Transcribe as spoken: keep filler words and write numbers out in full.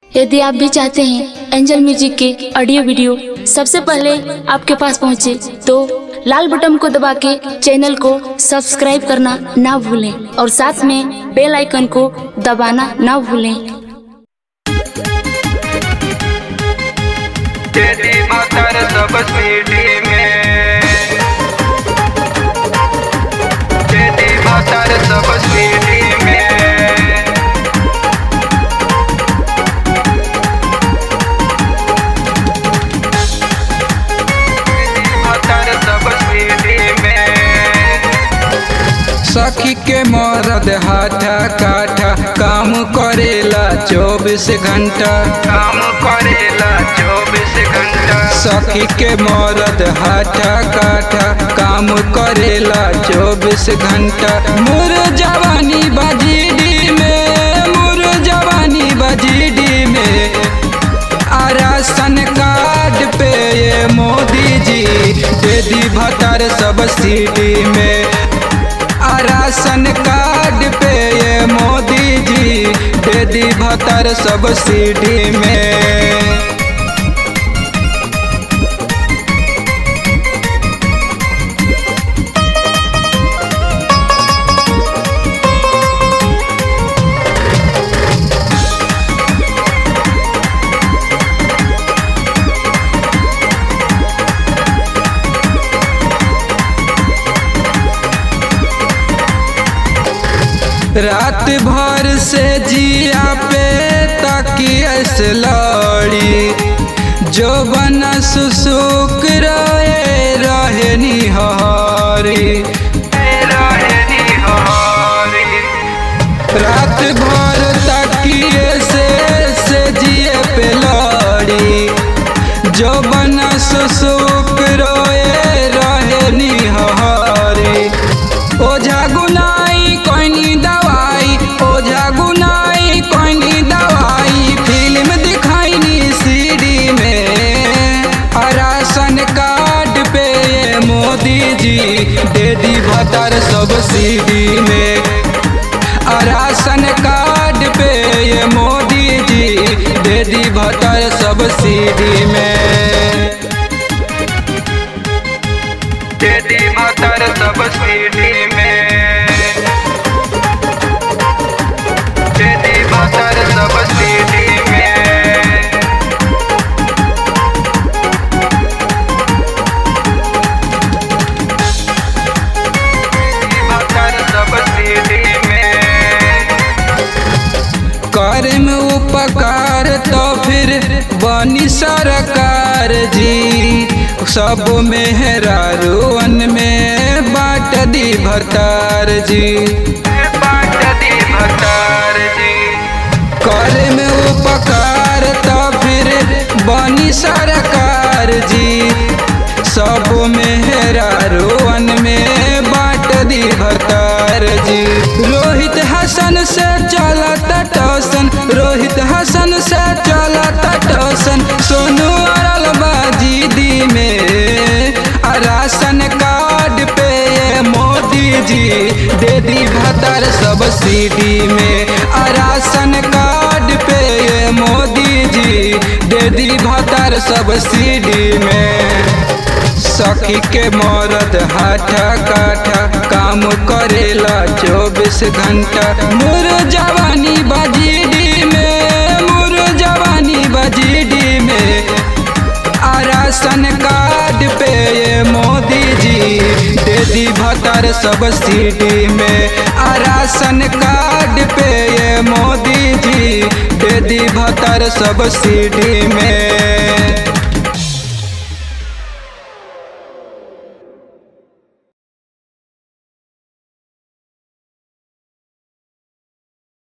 यदि आप भी चाहते हैं एंजल म्यूजिक के ऑडियो वीडियो सबसे पहले आपके पास पहुंचे, तो लाल बटन को दबा के चैनल को सब्सक्राइब करना ना भूलें और साथ में बेल आइकन को दबाना ना भूलें। तेरी मातर सब सीढ़ी में, तेरी मातर सब सीढ़ी में, सखी के मरद हाथा काठा काम करेला चौबीस घंटा, काम करेला चौबीस घंटा। सखी के मरद हाथा काठा काम करेला चौबीस घंटा। मोर जवानी बजीडी में, मोर जवानी बजीडी में, आरासन कार्ड पे ये मोदी जी दे दी भतार सब्सिडी में। राशन कार्ड पे ये मोदी जी दे दी भतार सब्सिडी में। रात भर से जिया पे तकिया से लड़ी, जो बना सुसुक रहे रहे निहारी, रहे निहारी। रात भर तकिए से से जिए पे लड़ी, जो बना सुसुक रहे रहे निहारी। ओझा गुनाई कोई दवाई, ओझा गुनाई कोई दवाई, फिल्म दिखाई नी सीडी में। राशन कार्ड पे ये मोदी जी दे दी भतार सब्सिडी में। राशन कार्ड पे ये मोदी जी दे दी भतार सब्सिडी में, दे दी भतार सब्सिडी में, दे दी भतार सब्सिडी में। भतार सब्सिडी में करे में उपकार तो फिर बनी सरकार जी। सब मेहरारूअन में बाट दी भतार जी, बाट दी भतार जी। करे में उपकार तो फिर बनी सरकार जी। सब मेहरारूअन में बाट दी भतार जी। रोहित हसन से चलता टोसन, रोहित हसन से चलता टोसन, सोनू अरल बाजी दी में। राशन कार्ड पे ये मोदी जी दे दी भतार सब्सिडी में। राशन कार्ड पे ये मोदी जी दे दी भतार सब्सिडी में। सखी के मरद हाथा काठा काम करेला चौबीस घंटा। मोर जवानी बजीडी में, मोर जवानी बजीडी में। राशन कार्ड पे ये मोदी जी दे दी भतार सब्सिडी में। राशन कार्ड पे ये मोदी जी दे दी भतार सब्सिडी में।